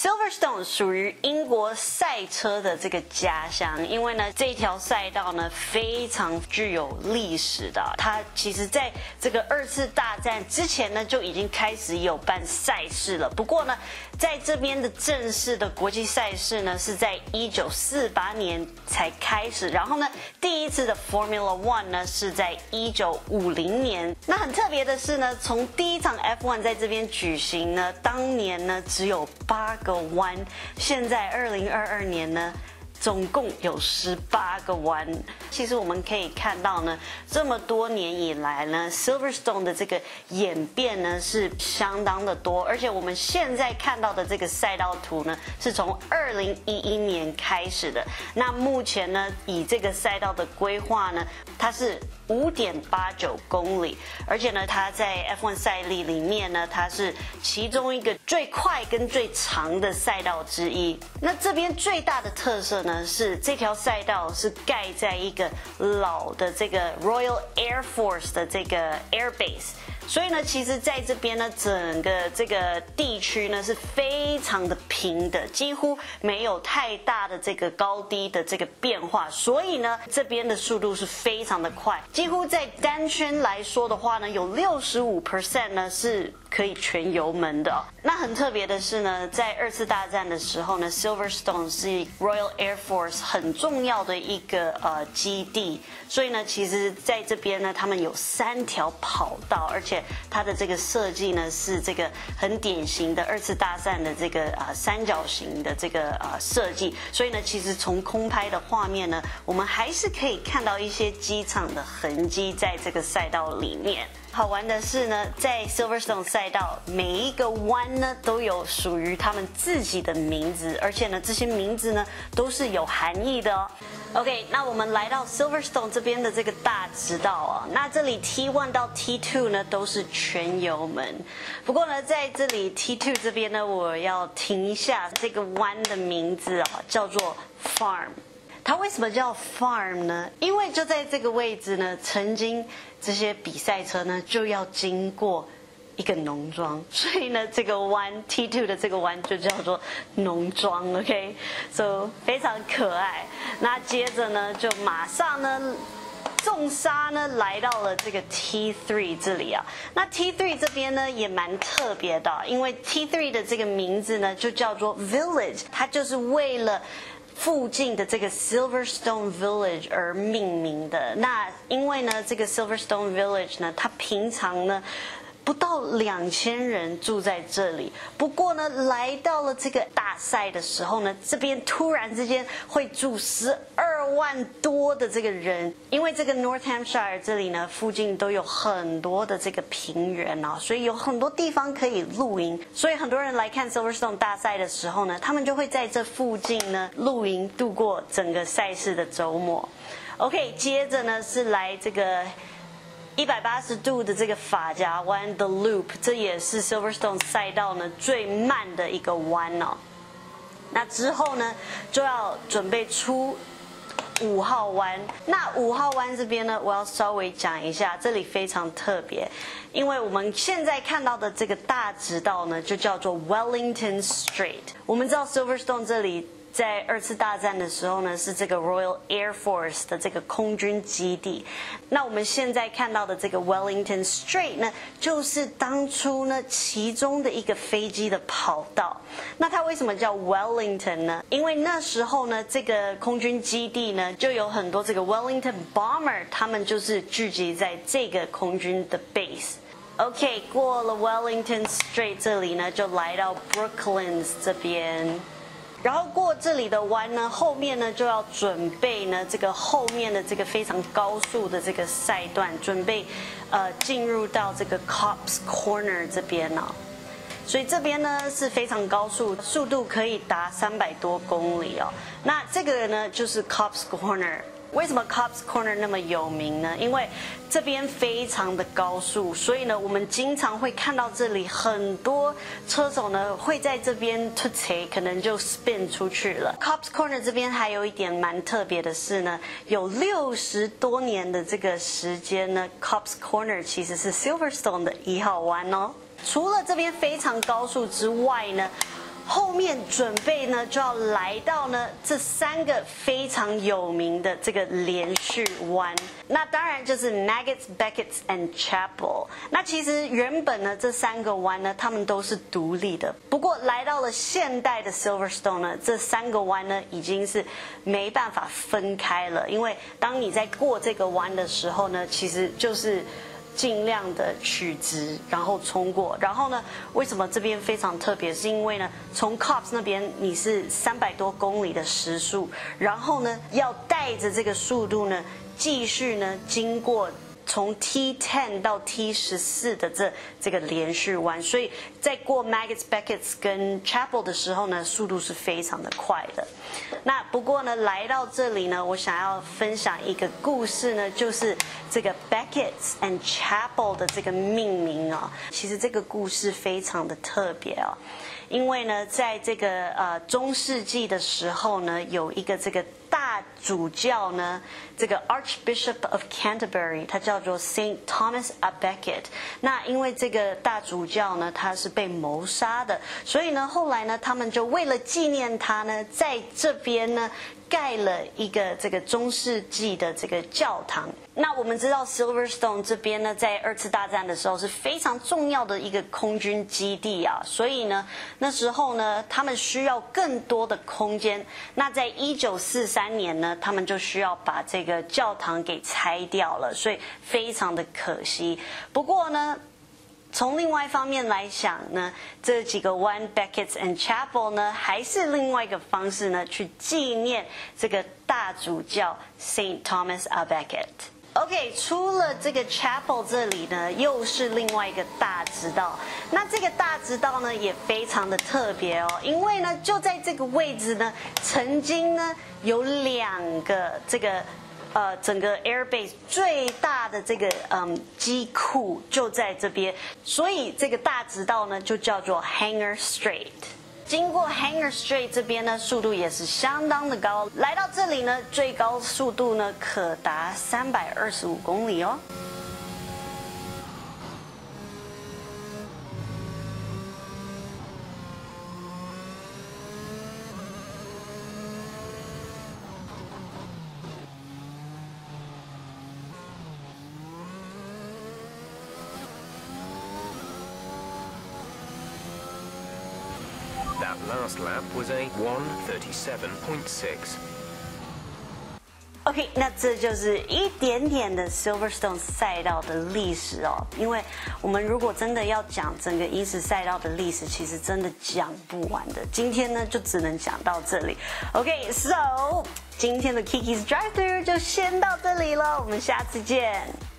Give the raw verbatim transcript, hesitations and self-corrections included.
Silverstone 属于英国赛车的这个家乡，因为呢这条赛道呢非常具有历史的，它其实在这个二次大战之前呢就已经开始有办赛事了。不过呢，在这边的正式的国际赛事呢是在一九四八年才开始，然后呢第一次的 Formula One 呢是在一九五零年。那很特别的是呢，从第一场 F 一 在这边举行呢，当年呢只有八个弯，现在二零二二年呢总共有十八个弯。其实我们可以看到呢，这么多年以来呢 Silverstone 的这个演变呢是相当的多，而且我们现在看到的这个赛道图呢是从二零一一年开始的。那目前呢以这个赛道的规划呢，它是五点八九公里，而且呢它在 F 一 赛例里面呢，它是其中一个最快跟最长的赛道之一。那这边最大的特色呢是这条赛道是盖在一个老的这个 Royal Air Force 的这个 Air Base， 所以呢其实在这边呢整个这个地区呢是非常的平的，几乎没有太大的这个高低的这个变化，所以呢这边的速度是非常的快，几乎在单圈来说的话呢，有 百分之六十五 呢是可以全油门的。那很特别的是呢，在二次大战的时候呢 Silverstone 是 Royal Air Force 很重要的一个呃基地，所以呢其实在这边呢他们有三条跑道，而且它的这个设计呢是这个很典型的二次大战的这个呃三角形的这个呃设计，所以呢其实从空拍的画面呢，我们还是可以看到一些机场的痕迹在这个赛道里面。好玩的是呢，在 Silverstone 赛道每一个弯呢都有属于他们自己的名字，而且呢这些名字呢都是有含义的哦。OK， 那我们来到 Silverstone 这边的这个大直道啊，那这里 T 一 到 T 二 呢都是全油门。不过呢，在这里 T 二 这边呢，我要停一下，这个弯的名字啊叫做 Farm。它为什么叫 Farm 呢？因为就在这个位置呢，曾经这些比赛车呢就要经过一个农庄，所以呢这个弯 T 二 的这个弯就叫做农庄 ，OK， so 非常可爱。那接着呢就马上呢重刹呢来到了这个 T 三 这里啊。那 T 三 这边呢也蛮特别的，因为 T 三 的这个名字呢就叫做 Village， 它就是为了附近的这个 Silverstone Village 而命名的。那因为呢这个 Silverstone Village 呢，它平常呢不到两千人住在这里，不过呢来到了这个大赛的时候呢，这边突然之间会住十二万多的这个人，因为这个 North Hampshire 这里呢附近都有很多的这个平原啊，所以有很多地方可以露营，所以很多人来看 Silverstone 大赛的时候呢，他们就会在这附近呢露营，度过整个赛事的周末。OK， 接着呢是来这个一百八十度的这个发夹弯的 Loop， 这也是 Silverstone 赛道呢最慢的一个弯哦。那之后呢就要准备出五号弯。那五号弯这边呢，我要稍微讲一下，这里非常特别，因为我们现在看到的这个大直道呢就叫做 Wellington Straight。我们知道 Silverstone 这里在二次大战的时候呢，是这个 Royal Air Force 的这个空军基地。那我们现在看到的这个 Wellington Straight 呢，就是当初呢其中的一个飞机的跑道。那它为什么叫 Wellington 呢？因为那时候呢，这个空军基地呢，就有很多这个 Wellington Bomber， 他们就是聚集在这个空军的 base。OK， 过了 Wellington Straight 这里呢，就来到 Brooklands 这边。然后过这里的弯呢，后面呢就要准备呢这个后面的这个非常高速的这个赛段，准备呃进入到这个 Cops Corner 这边呢、哦。所以这边呢是非常高速，速度可以达三百多公里哦。那这个呢就是 Cops Corner。为什么 Cops Corner 那么有名呢？因为这边非常的高速，所以呢，我们经常会看到这里很多车手呢会在这边突切，可能就 spin 出去了。Cops Corner 这边还有一点蛮特别的是呢，有六十多年的这个时间呢 ，Cops Corner 其实是 Silverstone 的一号弯哦。除了这边非常高速之外呢， 后面准备呢就要来到呢这三个非常有名的这个连续弯，那当然就是 Maggots、Beckett's and Chapel。那其实原本呢这三个弯呢，它们都是独立的，不过来到了现代的 Silverstone 呢，这三个弯呢已经是没办法分开了，因为当你在过这个弯的时候呢，其实就是尽量的取直，然后冲过。然后呢，为什么这边非常特别？是因为呢，从 Copse 那边你是三百多公里的时速，然后呢，要带着这个速度呢，继续呢经过从 T 十 到 T 十四 的这这个连续弯，所以在过 Maggots、Beckett's 跟 Chapel 的时候呢，速度是非常的快的。那不过呢，来到这里呢，我想要分享一个故事呢，就是这个 Beckett's and Chapel 的这个命名啊、哦。其实这个故事非常的特别哦，因为呢，在这个呃中世纪的时候呢，有一个这个大主教呢，这个 Archbishop of Canterbury， 他叫做 Saint Thomas à Becket。那因为这个大主教呢，他是被谋杀的，所以呢，后来呢，他们就为了纪念他呢，在这边呢盖了一个这个中世纪的这个教堂。那我们知道 Silverstone 这边呢，在二次大战的时候是非常重要的一个空军基地啊，所以呢，那时候呢，他们需要更多的空间。那在一九四三年呢，他们就需要把这个教堂给拆掉了，所以非常的可惜。不过呢，从另外一方面来想呢，这几个湾 Beckett's and Chapel 呢，还是另外一个方式呢，去纪念这个大主教 Saint Thomas à Becket。OK， 除了这个 Chapel 这里呢，又是另外一个大直道。那这个大直道呢，也非常的特别哦，因为呢，就在这个位置呢，曾经呢有两个这个呃整个 Airbase 最大的这个嗯机库就在这边，所以这个大直道呢就叫做 Hangar Straight。经过 Hangar Straight 这边呢，速度也是相当的高。来到这里呢，最高速度呢可达三百二十五公里哦。 That last lap was a one thirty-seven point six. OK， 那这就是一点点的 Silverstone 赛道的历史哦。因为我们如果真的要讲整个英式赛道的历史，其实真的讲不完的。今天呢，就只能讲到这里。OK，so 今天的 Kiki's Drive Thru 就先到这里了，我们下次见。